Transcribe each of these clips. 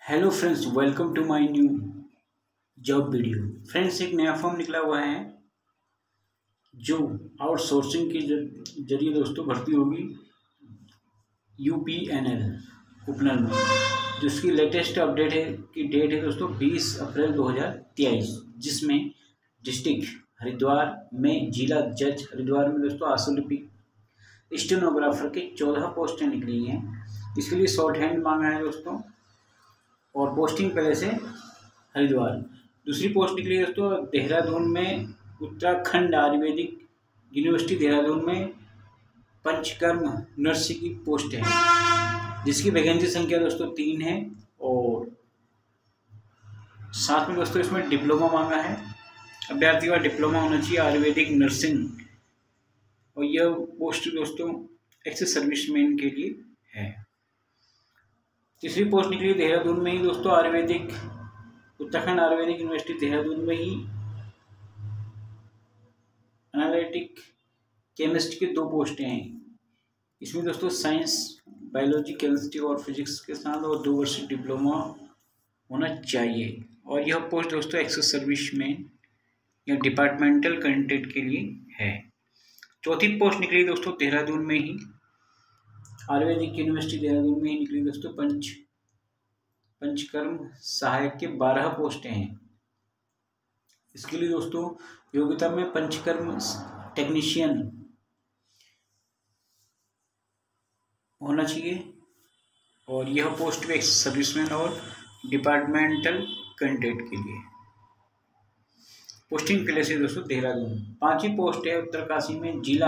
Hello friends, welcome to my new job video. Friends, एक नया form निकला हुआ है जो आउटसोर्सिंग के जरिए दोस्तों भर्ती होगी UPNL उपनल में। जिसकी लेटेस्ट अपडेट है की डेट है दोस्तों 20 अप्रैल 2023, जिसमें डिस्ट्रिक्ट हरिद्वार में, जिला जज हरिद्वार में दोस्तों आशुलिपिक स्टेनोग्राफर के 14 पोस्टें निकली हैं। इसके लिए शॉर्ट हैंड मांगा है दोस्तों, और पोस्टिंग पहले से हरिद्वार। दूसरी पोस्ट निकली दोस्तों देहरादून में, उत्तराखंड आयुर्वेदिक यूनिवर्सिटी देहरादून में पंचकर्म नर्स की पोस्ट है, जिसकी वैकेंसी संख्या दोस्तों 3 है। और साथ में दोस्तों इसमें डिप्लोमा मांगा है, अभ्यर्थी का डिप्लोमा होना चाहिए आयुर्वेदिक नर्सिंग। और यह पोस्ट दोस्तों एक्स सर्विसमैन के लिए है। तीसरी पोस्ट निकली देहरादून में ही दोस्तों आयुर्वेदिक, उत्तराखंड आयुर्वेदिक यूनिवर्सिटी देहरादून में ही एनालिटिक केमिस्ट की 2 पोस्टें हैं। इसमें दोस्तों साइंस, बायोलॉजी, केमिस्ट्री और फिजिक्स के साथ और 2 वर्ष डिप्लोमा होना चाहिए। और यह पोस्ट दोस्तों एक्स सर्विस में या डिपार्टमेंटल कैंडिडेट के लिए है। चौथी पोस्ट निकली दोस्तों देहरादून में ही, आयुर्वेदिक यूनिवर्सिटी देहरादून में ही निकली दोस्तों पंचकर्म सहायक के 12 पोस्टें हैं। इसके लिए दोस्तों योग्यता में पंचकर्म टेक्नीशियन होना चाहिए। और यह पोस्ट भी एक्स सर्विसमैन और डिपार्टमेंटल कैंडिडेट के लिए। पोस्टिंग प्लेस है दोस्तों देहरादून। 5वीं पोस्ट है उत्तरकाशी में, जिला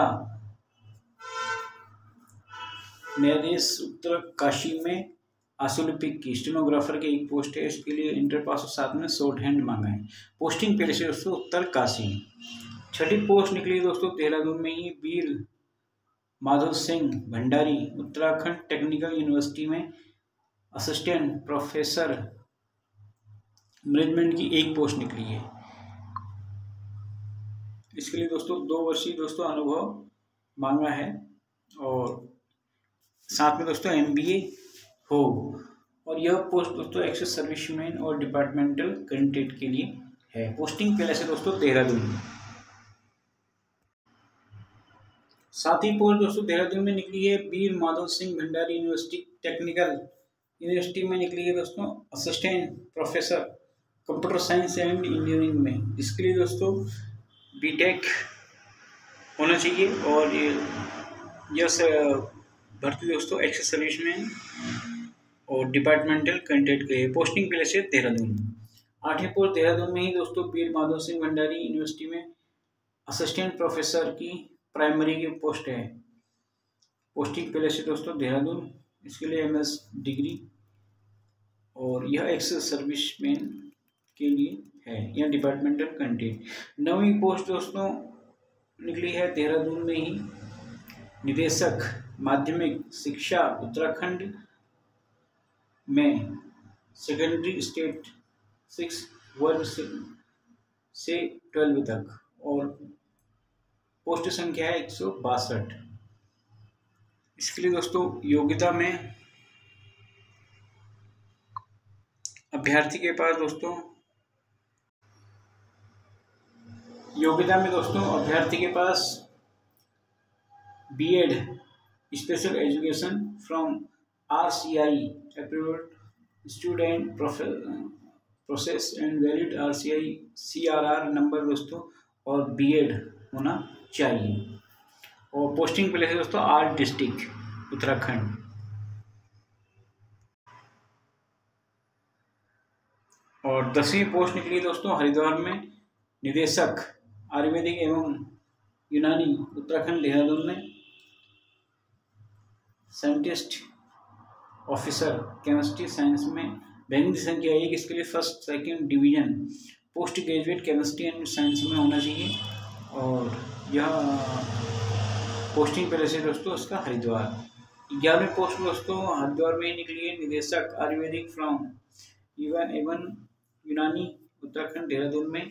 न्यायाधीश उत्तरकाशी में आशुलिपिक की स्टेनोग्राफर की 1 पोस्ट है। इसके लिए इंटर पास और साथ में शॉर्ट हैंड मांगा है। पोस्टिंग प्लेस है दोस्तों उत्तरकाशी। 6ठी पोस्ट निकली दोस्तों देहरादून में ही, वीर माधव सिंह भंडारी उत्तराखंड टेक्निकल यूनिवर्सिटी में असिस्टेंट प्रोफेसर मैनेजमेंट की 1 पोस्ट निकली है। इसके लिए दोस्तों 2 वर्षीय दोस्तों अनुभव मांगा है, और साथ में दोस्तों MBA हो। और यह पोस्ट दोस्तों एक्स सर्विसमैन और डिपार्टमेंटल कैंडिडेट के लिए है। पोस्टिंग प्लेस है दोस्तों देहरादून में। 7वीं पोस्ट दोस्तों देहरादून में निकली है, Veer Madhav Singh Bhandari university technical university में निकली है दोस्तों assistant professor computer science and engineering में। इसके लिए दोस्तों BTech होना चाहिए। और यह भर्ती दोस्तों एक्स सर्विसमैन और डिपार्टमेंटल कैंडिडेट के लिए। पोस्टिंग प्लेस है देहरादून। 8वीं पोस्ट देहरादून में ही दोस्तों वीर माधव सिंह भंडारी यूनिवर्सिटी में असिस्टेंट प्रोफेसर की प्राइमरी की पोस्ट है। पोस्टिंग प्लेस है दोस्तों देहरादून। इसके लिए MS डिग्री, और यह एक्स सर्विसमैन के लिए है या डिपार्टमेंटल कैंडिडेट। 9वीं पोस्ट दोस्तों निकली है देहरादून में ही, निदेशक माध्यमिक शिक्षा उत्तराखंड में सेकेंडरी स्टेट 6 वर्ग से 12 तक, और पोस्ट संख्या है 162। इसके लिए दोस्तों योग्यता में अभ्यर्थी के पास दोस्तों B.Ed special education from RCI approved student process and valid RCI CRR number दोस्तों, और B.Ed होना चाहिए। और पोस्टिंग प्लेस है दोस्तों R डिस्ट्रिक्ट उत्तराखंड। और 10वीं पोस्ट निकली दोस्तों हरिद्वार में, निदेशक आयुर्वेदिक एवं यूनानी उत्तराखंड देहरादून में, साइंटिस्ट ऑफिसर केमिस्ट्री साइंस में। वैकेंसी संख्या 1। इसके लिए 1st 2nd division post graduate chemistry and science में होना चाहिए। और यह पोस्टिंग प्लेस है दोस्तों उसका हरिद्वार। 11वीं पोस्ट दोस्तों हरिद्वार में ही निकली है, निदेशक आयुर्वेदिक फ्रॉम एवं यूनानी उत्तराखंड देहरादून में,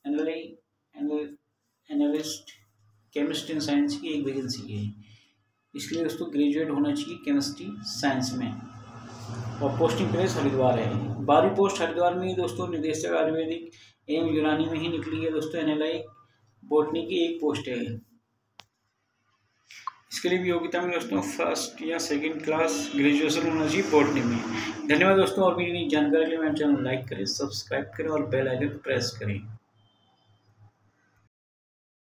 एनालिस्ट केमिस्ट्री एंड साइंस की 1 वैकेंसी है। इसके लिए दोस्तों ग्रेजुएट होना चाहिए केमिस्ट्री साइंस में। और पोस्टिंग प्लेस हरिद्वार है। 12वीं पोस्ट हरिद्वार में ही दोस्तों निदेशक आयुर्वेदिक एवं यूनानी में ही निकली है दोस्तों। एनएलआई बॉटनी की एक पोस्ट है। इसके लिए भी योग्यता में दोस्तों फर्स्ट या सेकंड क्लास ग्रेजुएशन होना चाहिए बॉटनी में। धन्यवाद दोस्तों। और भी जानकारी के लिए मेरे चैनल लाइक करें, सब्सक्राइब करें और बेल आइकन प्रेस करें।